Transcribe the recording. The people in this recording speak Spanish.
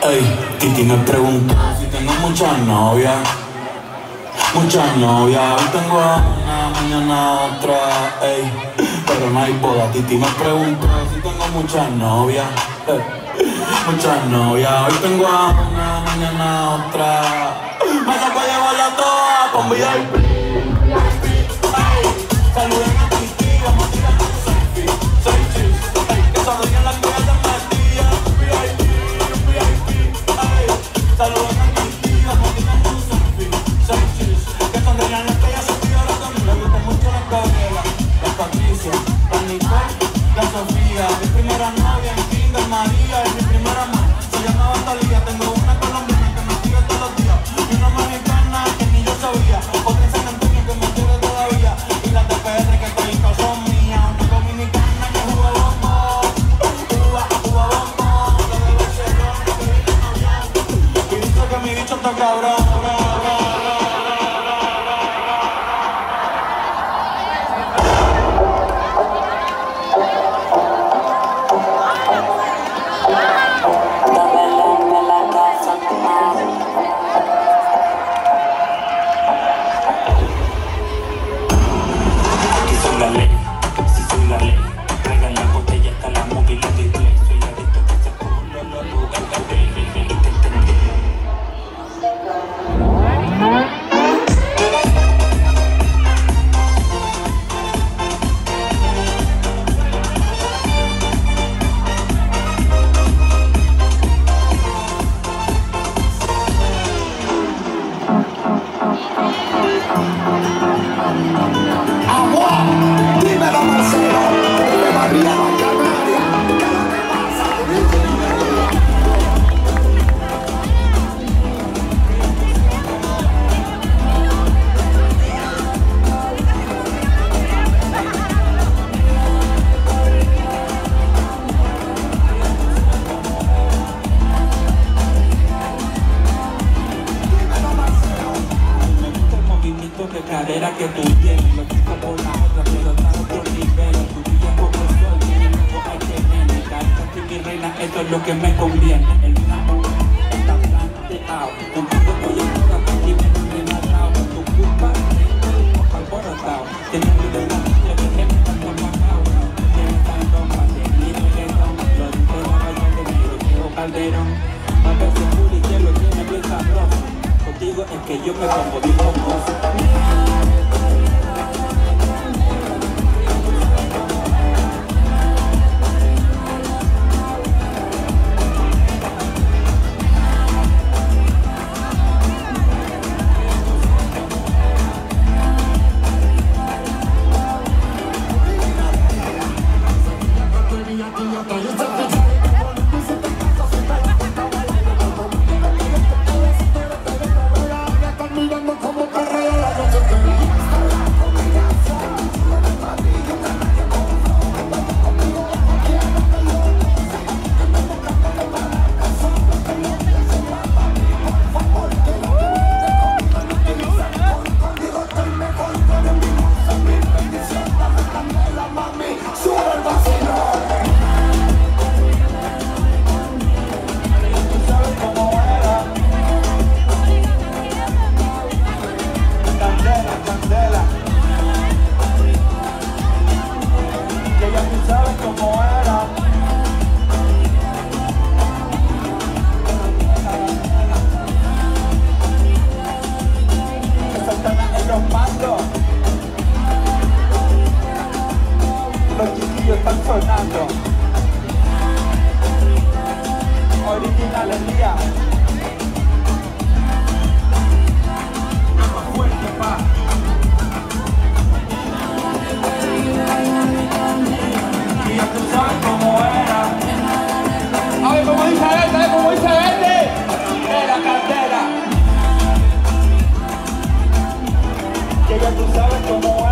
Ey, Titi me preguntó si tengo muchas novias. Muchas novias, hoy tengo una, mañana otra, ey, pero no hay boda. Titi me preguntó si tengo muchas novias, muchas novias, hoy tengo una, mañana otra. Me la voy a llevar a todas con VIP, ey, saluden a Titi, vamos a tirar un selfie, 6 chis, ey, que sonríen las que hacen Matías, VIP, ey, saluden a Titi, vamos a tirar un selfie, 6 chis. Sonrían las que ya se pidieron también. Me gustan mucho las Gabriela, las Patricia, la Nicole, la Sofía. Mi primera novia en Kinder María y mi primera amor se llamaba Talía. Tengo una colombiana que me sigue todos los días y una mexicana que ni yo sabía. Otra en San Antonio que me quiere todavía y las de PR que todavía son mías. Una dominicana que juega bombo, juega bombo, la de Barcelona que vive en avión y dice que mi bicho está cabrón. Cadera que tú tienes, lo quito por la otra, pero está a otro nivel. Tu vida como soy, tiene nuevo hay que tener. Cárgate mi reina, esto es lo que me conviene. El amor está planteado, contigo estoy en toda parte y me he matado. Por tu culpa, estoy un poco alborotado. Tengo que ver la noche que me está apagado. Tienes tanto más de mi reggaetón, lo dice la vaina de negro, Diego Calderón. A veces Juli que lo tiene bien sabroso. Contigo es que yo me pongo bien famoso. Los chiquillos están sonando. Original el día. Más fuerte, pa. Y ya tú sabes cómo era. A ver, ¿cómo dice este? ¿Cómo dice este? De la candela. Que ya tú sabes cómo era.